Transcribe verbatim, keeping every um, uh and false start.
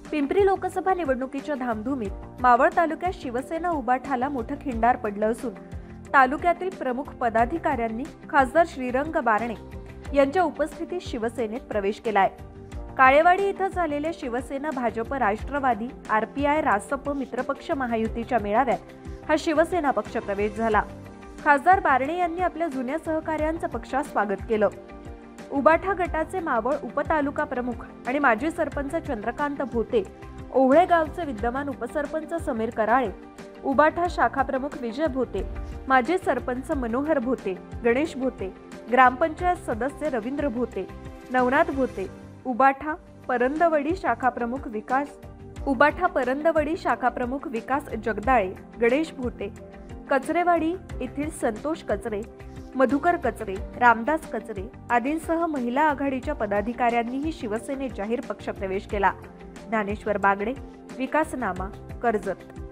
पिंपरी लोकसभा निवडणुकीच्या धामधुमीत मावळ तालुक्यात शिवसेना उबाठाला मोठं खिंडार पडलं असून तालुक्यातील प्रमुख पदाधिकाऱ्यांनी खासदार श्रीरंग बारणे यांच्या उपस्थितीत शिवसेनेत प्रवेश केलाय। काळेवाडी इथं झालेल्या शिवसेना, भाजप, राष्ट्रवादी, आरपीआय, रासप मित्रपक्ष महायुतीच्या मेळाव्यात हा शिवसेना पक्ष प्रवेश झाला। खासदार बारणे यांनी आपल्या जुन्या सहकाऱ्यांचं पक्षात स्वागत केलं। उबाठा गटाचे मावळ उपतालुका प्रमुख आणि माजी सरपंच चंद्रकांत भोते, ओहळे गावचे विद्यमान उपसरपंच समीर कराळे, उबाठा शाखा प्रमुख विजय भोते, माजी सरपंच मनोहर भोते, गणेश भोते, ग्रामपंचायत सदस्य रवींद्र भोते, नवनाथ भोते, उबाठा परंदवडी शाखा प्रमुख विकास उबाठा परंदवडी शाखा प्रमुख विकास जगदाळे, गणेश भोते, कचरेवाडी येथील संतोष कचरे, मधुकर कचरे, रामदास कचरे आदींसह महिला आघाडीच्या पदाधिकाऱ्यांनीही शिवसेनेत जाहीर पक्ष प्रवेश केला। ज्ञानेश्वर बागडे, विकासनामा, कर्जत।